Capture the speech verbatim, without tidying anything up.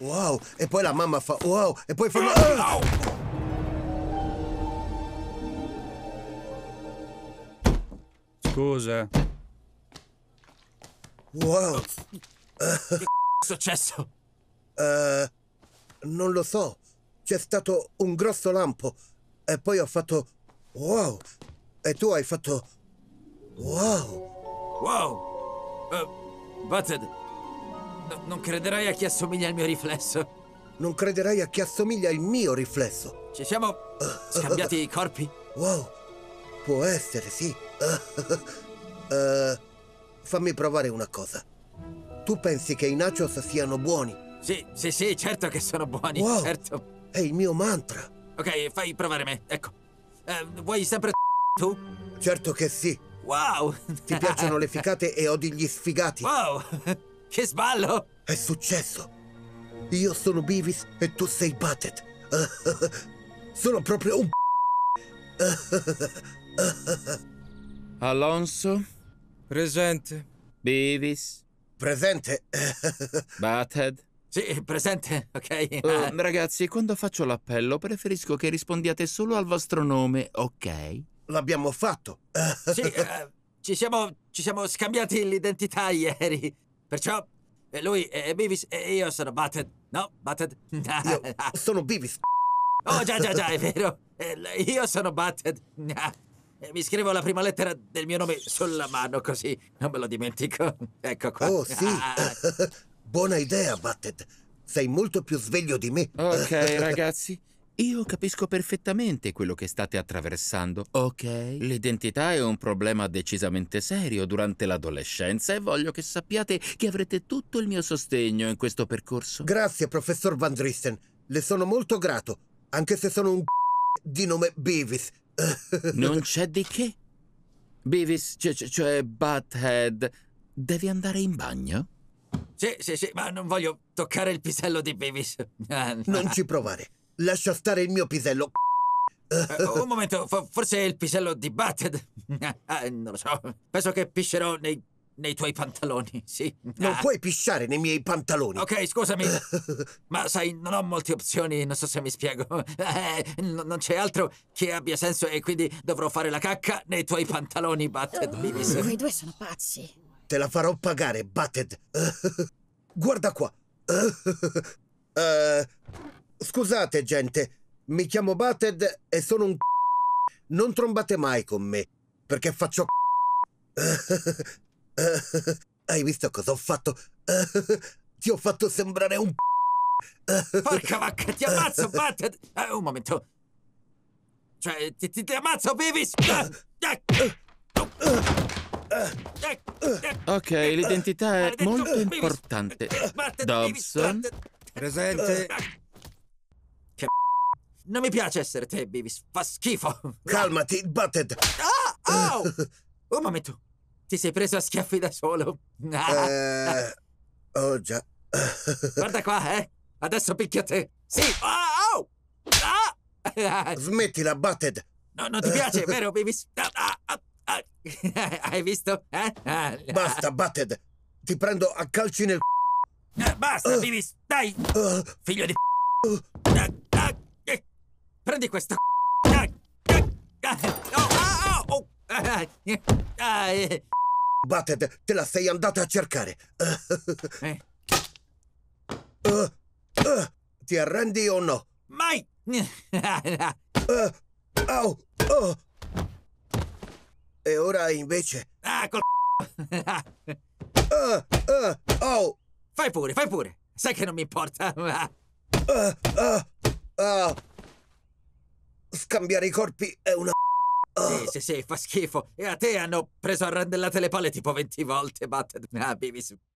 wow, e poi la mamma fa wow, e poi fanno... Ah! Scusa. Wow. Che è successo? Uh, non lo so. C'è stato un grosso lampo. E poi ho fatto... Wow. E tu hai fatto... Wow. Wow. Uh, Butthead, no, non crederai a chi assomiglia il mio riflesso. Non crederai a chi assomiglia il mio riflesso. Ci siamo scambiati i corpi? Wow. Può essere, sì. Uh, fammi provare una cosa. Tu pensi che i nachos siano buoni? Sì, sì, sì, certo che sono buoni, wow. certo. È il mio mantra. Ok, fai provare me, ecco. Uh, vuoi sempre tu? Certo che sì. Wow! Ti piacciono le ficate e odi gli sfigati? Wow! Che sballo! È successo. Io sono Beavis e tu sei Butthead. Sono proprio un... Alonso? Presente. Beavis? Presente. Butthead? Sì, presente, ok. Uh, ragazzi, quando faccio l'appello preferisco che rispondiate solo al vostro nome, ok? L'abbiamo fatto. Sì, uh, ci siamo, ci siamo scambiati l'identità ieri. Perciò lui è Beavis e io sono Butthead. No, Butthead? Io sono Beavis. Oh, già, già, già, è vero. Io sono Butthead. Mi scrivo la prima lettera del mio nome sulla mano, così non me lo dimentico. Ecco qua. Oh, sì. Buona idea, Butthead. Sei molto più sveglio di me. Ok, ragazzi. Io capisco perfettamente quello che state attraversando, ok? L'identità è un problema decisamente serio durante l'adolescenza e voglio che sappiate che avrete tutto il mio sostegno in questo percorso. Grazie, professor Van Driessen. Le sono molto grato, anche se sono un di nome Beavis. Non c'è di che. Beavis, cioè, cioè Butthead, devi andare in bagno? Sì, sì, sì, ma non voglio toccare il pisello di Beavis. Non ci provare. Lascia stare il mio pisello. Uh, un momento, forse è il pisello di Butthead. Uh, non lo so. Penso che piscerò nei, nei tuoi pantaloni, sì. Non uh. puoi pisciare nei miei pantaloni. Ok, scusami. Ma sai, non ho molte opzioni, non so se mi spiego. Eh, non c'è altro che abbia senso e quindi dovrò fare la cacca nei tuoi pantaloni, Butthead. Oh, quei due sono pazzi. Te la farò pagare, Butthead. Guarda qua. Uh, scusate, gente. Mi chiamo Butthead e sono un... Non trombate mai con me, perché faccio... Hai visto cosa ho fatto? Ti ho fatto sembrare un... Porca vacca, ti ammazzo, Butthead! Uh, un momento. Cioè, ti, ti, ti ammazzo, Beavis! Ok, l'identità è molto importante. Dobson? Presente. Che non mi piace essere te, Beavis. Fa schifo. Calmati, Butthead. Ah! Oh! Un momento. Ti sei preso a schiaffi da solo. Eh... Oh, già. Guarda qua, eh. Adesso picchia te. Sì. Oh! Ah! Smettila, Butthead. No, non ti piace, vero, Beavis? Ah, ah, ah. Hai visto? Eh? Basta, Butthead. Ti prendo a calci nel... Basta, Beavis. Dai. Figlio di... Prendi questa... Butthead, te la sei andata a cercare. Eh? Uh, uh, ti arrendi o no? Mai! Uh, au, oh. E ora invece... Ah, col... uh, uh, oh. Fai pure, fai pure. Sai che non mi importa. Uh, uh, uh. Scambiare i corpi è una... Sì, sì, sì, fa schifo. E a te hanno preso a randellate le palle tipo venti volte, Butthead. Ah, Beavis.